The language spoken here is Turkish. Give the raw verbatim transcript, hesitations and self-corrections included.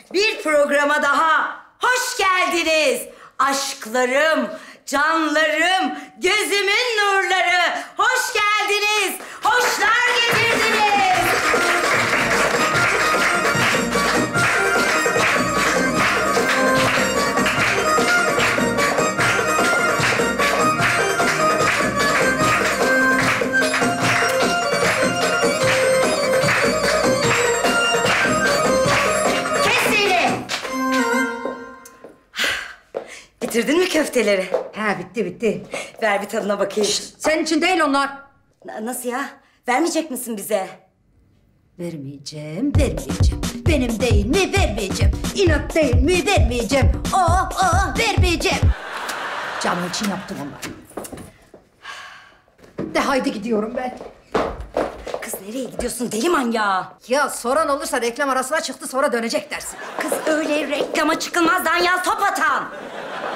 bir programa daha hoş geldiniz. Aşklarım, canlarım, gözümün nurları. Hoş geldiniz. Hoşlar getirdiniz. Bitirdin mi köfteleri? He bitti bitti. Ver bir tadına bakayım. Şişt, senin için değil onlar. N- nasıl ya? Vermeyecek misin bize? Vermeyeceğim, vermeyeceğim. Benim değil mi vermeyeceğim. İnat değil mi vermeyeceğim. Oh oh vermeyeceğim. Canım için yaptım onları. De haydi gidiyorum ben. Kız nereye gidiyorsun deli manyağı? Ya soran olursa reklam arasına çıktı sonra dönecek dersin. Kız öyle reklama çıkılmaz Danyal top atan.